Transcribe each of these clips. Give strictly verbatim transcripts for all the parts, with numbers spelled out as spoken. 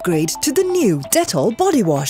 Upgrade to the new Dettol body wash.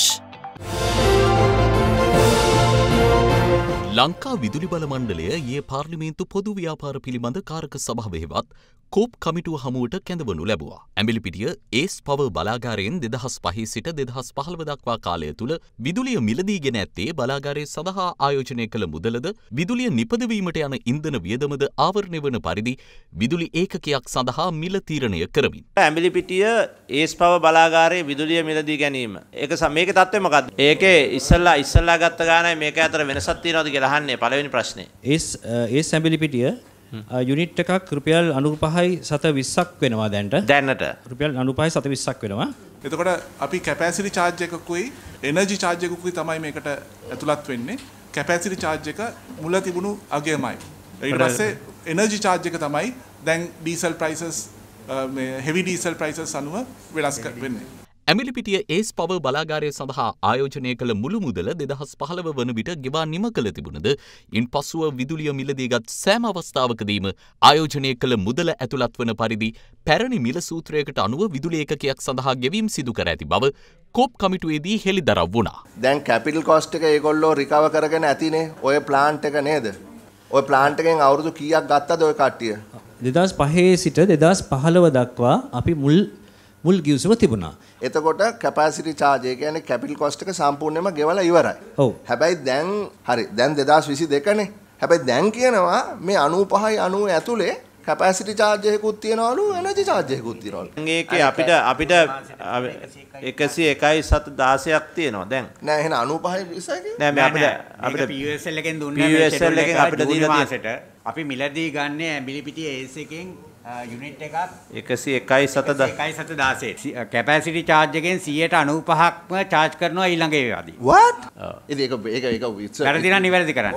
Lanka විදුලි බල මණ්ඩලය ඊයේ පාර්ලිමේන්තු පොදු ව්‍යාපාර පිළිබඳ කාරක සභාවෙහිවත් කෝප් කමිටුව හමුවට කැඳවනු ලැබුවා. ඇඹිලිපිටිය ඒස් පවර් බලාගාරයෙන් දෙදහස් පහේ සිට දෙදහස් පහළොව දක්වා කාලය තුල විදුලිය මිලදී ගෙන ඇත්තේ බලාගාරය සඳහා ආයෝජනය කළ මුදලද විදුලිය නිපදවීමට යන ඉන්ධන වියදමද ආවරණය වන පරිදි විදුලි ඒකකයක් සඳහා මිල තීරණය කරමින්. ඇඹිලිපිටිය ඒස් පවර් බලාගාරයේ විදුලිය මිලදී ගැනීම. ඒක මේකේ තත්ත්වය මොකද්ද? ඒකේ ඉස්සල්ලා ඉස්සල්ලා ගත්ත ගානයි මේක අතර වෙනසක් තියෙනවද කියලා අහන්නේ පළවෙනි ප්‍රශ්නේ. ඒස් ඒස් ඇඹිලිපිටිය යුනිට් එකක් රුපියල් අනූපහයි සත විස්සක් වෙනවා දැන්ට. දැනට රුපියල් අනූපහයි සත විස්සක් වෙනවා. එතකොට අපි කැපැසිටි චාර්ජ් එකකුයි එනර්ජි චාර්ජ් එකකුයි තමයි මේකට ඇතුළත් වෙන්නේ. කැපැසිටි චාර්ජ් එක මුල තිබුණු අගයමයි. ඊට පස්සේ එනර්ජි චාර්ජ් එක තමයි දැන් ඩීසල් ප්‍රයිසස් මේ හෙවි ඩීසල් ප්‍රයිසස් අනුව වෙනස් වෙන්නේ. ඇමිලිපිටිය ඒස් පවර් බලාගාරය සඳහා ආයෝජනය කළ මුළු මුදල දෙදහස් පහළොව වන විට ගෙවා නිම කළ තිබුණද ඉන් පසුව විදුලිය මිලදීගත් සෑම අවස්ථාවකදීම ආයෝජනය කළ මුදල ඇතුළත් වන පරිදි පැරණි මිල සූත්‍රයකට අනුව විදුලි ඒකකයක් සඳහා ගෙවීම් සිදු කර ඇති බව කෝප් කමිටුවේදී හෙළිදරව් වුණා. දැන් කැපිටල් කොස්ට් එක ඒගොල්ලෝ රිකවර් කරගෙන ඇතිනේ ඔය ප්ලාන්ට් එක නේද? ඔය ප්ලාන්ට් එකෙන් අවුරුදු කීයක් ගත්තද ඔය කට්ටිය? දෙදහස් පහේ සිට දෙදහස් පහළොව දක්වා අපි මුල් මුල් ගිවිසුම තිබුණා. එතකොට කැපැසිටි චාර්ජ් ඒ කියන්නේ කැපිටල් කොස්ට් එක සම්පූර්ණයෙන්ම ගෙවලා ඉවරයි. ඔව්. හැබැයි දැන් හරි දැන් දෙදහස් විසි දෙකනේ. හැබැයි දැන් කියනවා මේ අනූපහයි අනූ ඇතුලේ කැපැසිටි චාර්ජ් එකකුත් තියනවලු එනර්ජි චාර්ජ් එකකුත් තියනවලු. ඒකේ අපිට අපිට එකසිය එකයි සත දහසක් තියෙනවා දැන්. නෑ එහෙනම් අනූපහයි විස්සයි කියන්නේ. නෑ මේ අපිට අපිට පී යූ එස් එල් එකෙන් දුන්නේ පී යූ එස් එල් එකෙන් අපිට දීලා මාසෙට අපි මිලදී ගන්න ඇඹිලිපිටිය ඒස් එකෙන් යුනිට් එකක් එකසිය එකයි සත දහසයි කැපැසිටි චාර්ජ් එකෙන් සියයට අනූපහක්ම චාර්ජ් කරනවා ඊළඟ ඒවාදී. what? ඒක ඒක ඒක ඒක වැරදි නම් නිවැරදි කරන්න.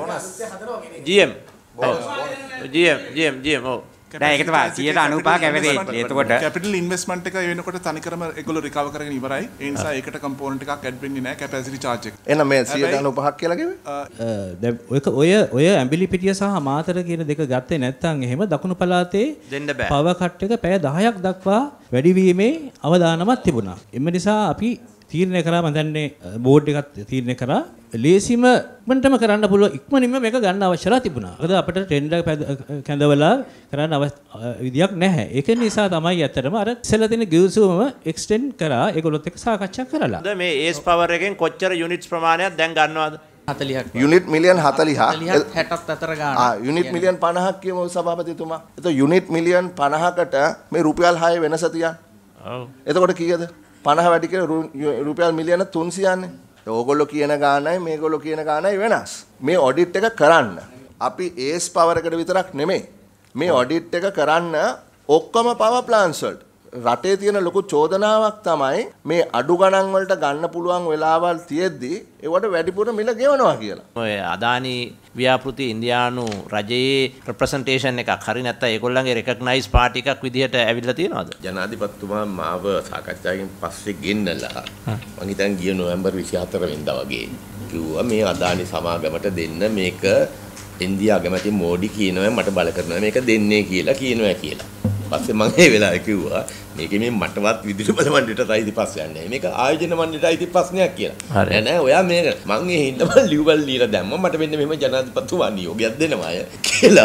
ජී එම් ඔව් G M G M G M ඔව් දැන් ඒක තමයි සියයට අනූපහක් ඇවරේජ්. එතකොට කැපිටල් ඉන්වෙස්ට්මන්ට් එක වෙනකොට තනිකරම ඒගොල්ලෝ රිකවර් කරගෙන ඉවරයි. ඒ නිසා ඒකට කම්පෝනන්ට් එකක් ඇඩ් වෙන්නේ නැහැ කැපැසිටි චාර්ජ් එක. එහෙනම් මේ සියයට අනූපහක් කියලා කිව්වේ? දැන් ඔය ඔය ඇඹිලිපිටිය සහ මාතර කියන දෙක ගත්තේ නැත්නම් එහෙම දකුණු පළාතේ පවර් කට් එක පැය දහයක් දක්වා වැඩි වීමේ අවදානමක් තිබුණා. එම නිසා අපි තීරණය කරා මම දන්නේ බෝඩ් එකත් තීරණය කරා ලේසිම ඉක්මනටම කරන්න පුළුවන් ඉක්මනින්ම මේක ගන්න අවශ්‍යලා තිබුණා. මොකද අපිට ටෙන්ඩර් කැඳවලා කරන්න විදියක් නැහැ. ඒක නිසා තමයි ඇත්තටම අර ඉස්සෙල්ලා තියෙන ගිවිසුම එක්ස්ටෙන්ඩ් කරා ඒගොල්ලොත් එක්ක සාකච්ඡා කරලා. දැන් මේ ඒස් පවර් එකෙන් කොච්චර යුනිට්ස් ප්‍රමාණයක් දැන් ගන්නවද? හතළිහක්. Unit million හතළිහක්. හැටත් අතර ගන්න. ආ යුනිට් මිලියන් පනහක් කියමු සභාපතිතුමා. එතකොට යුනිට් මිලියන් පනහකට මේ රුපියල් හය වෙනස තියන්න. ඔව්. එතකොට කීයද? පනහ වැඩි කියලා රුපියල් මිලියන තුන්සියයක්නේ. ඕගොල්ලෝ කියන ගානයි මේගොල්ලෝ කියන ගානයි වෙනස්. මේ ඔඩිට් එක කරන්න අපි ඒස් පවර් එකට විතරක් නෙමෙයි. මේ ඔඩිට් එක කරන්න ඔක්කොම පවර් ප්ලාන්ට්ස් වලට රටේ තියෙන ලොකු චෝදනාවක් තමයි මේ අඩු ගණන් වලට ගන්න පුළුවන් වෙලාවල් තියෙද්දි ඒවට වැඩිපුර මිල ගෙවනවා කියලා. ඔය අදානි ව්‍යාපෘති ඉන්දියානු රජයේ රෙප්‍රසන්ටේෂන් එකක් හරි නැත්නම් ඒගොල්ලන්ගේ රෙකග්නයිස් පාර්ටි එකක් විදිහට ඇවිල්ලා තියෙනවද? ජනාධිපතිතුමා මාව සාකච්ඡාවකින් පස්සේ ගෙන්නලා මං හිතන් ගිය නොවැම්බර් විසිහතර වෙනිදා වගේ කිව්වා මේ අදානි සමාගමට දෙන්න මේක ඉන්දියා අගමැති මෝඩි කියනවා මට බල කරනවා මේක දෙන්නේ කියලා කියනවා කියලා. පස්සේ මම ඒ වෙලාවේ කිව්වා මේකේ මේ මටවත් විදුලි බල මණ්ඩලයට අයිති ප්‍රශ්නයක් නෑ. මේක ආයෝජන මණ්ඩලයට අයිති ප්‍රශ්නයක් කියලා. නෑ නෑ ඔයා මේක මං ඒ හින්දා මම ලියුවල් දීලා දැම්මා මට මෙන්න මෙහෙම ජනාධිපතිතුමා නියෝගයක් දෙනවා අය කියලා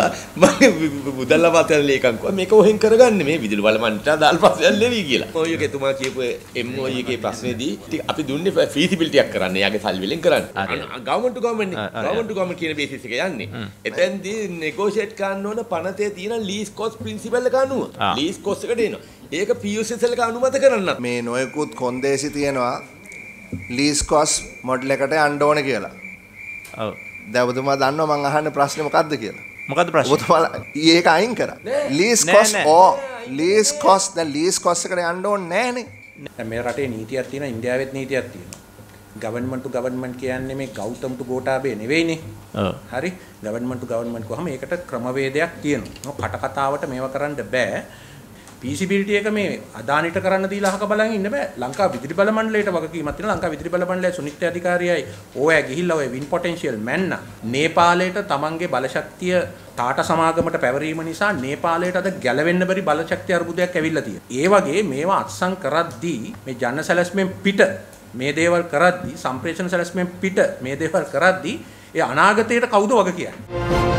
මම මුදල් අමාත්‍ය ලේකම් කිව්වා මේක ඔහෙන් කරගන්න මේ විදුලි බල මණ්ඩලයට අදාළ ප්‍රශ්නයක් නෙවෙයි කියලා. ඔය එක එතුමා කියපු එම් ඔ එකේ ප්‍රශ්නේදී අපි දුන්නේ ෆීසිබිලිටි එකක් කරන්න. එයාගේ සල්ලි වලින් කරන්න. Government to government government to government කියන බේසිස් එක යන්නේ. එතෙන්දී නෙගෝෂিয়েට් කරන්න ඕන පනතේ තියෙන ලීස් කොස්ට් ප්‍රින්සිපල් එක අනුව. ලීස් කොස්ට් එකට එනවා. ඒක පී යූ එස් එල් එක අනුමත කරන්න. මේ නොයෙකුත් කොන්දේසි තියෙනවා ලීස් කොස්ට් මොඩල් එකට යන්න ඕනේ කියලා. ඔව්. දැන් ඔබතුමා දන්නවා මම අහන්නේ ප්‍රශ්නේ මොකද්ද කියලා? මොකද්ද ප්‍රශ්නේ? ඔබතුමා ඒක අයින් කරා. ලීස් කොස්ට් ඕ ලීස් කොස්ට් දැන් ලීස් කොස්ට් එකට යන්න ඕනේ නැහනේ. දැන් මේ රටේ නීතියක් තියෙනවා ඉන්දියාවෙත් නීතියක් තියෙනවා. ගවර්න්මන්ට් ටු ගවර්න්මන්ට් කියන්නේ මේ ගෞතම ටු ගෝඨාභය නෙවෙයිනේ. ඔව්. හරි. ගවර්න්මන්ට් ටු ගවර්න්මන්ට් කොහම ඒකට ක්‍රමවේදයක් තියෙනවා. කට කතාවට මේවා කරන්න බෑ. feasibility එක මේ අදානිට කරන්න දීලා අහක බලන් ඉන්න බෑ. ලංකා විදුලි බල මණ්ඩලයට වගකීමක් තියෙනවා. ලංකා විදුලි බල මණ්ඩලයේ සුනිත්‍ය අධිකාරියයි ඕවා ගිහිල්ලා ඔය වින් පොටෙන්ෂියල් මැන්න නේපාලයට තමන්ගේ බලශක්තිය ටාටා සමාගමට පැවරීම නිසා නේපාලයට අද ගැලවෙන්න බැරි බලශක්ති අර්බුදයක් ඇවිල්ලා තියෙනවා. ඒ වගේ මේවා අත්සන් කරද්දී මේ ජන සැලැස්මෙන් පිට මේ දේවල් කරද්දී සම්ප්‍රේෂණ සැලැස්මෙන් පිට මේ දේවල් කරද්දී ඒ අනාගතයට කවුද වග කියන්නේ?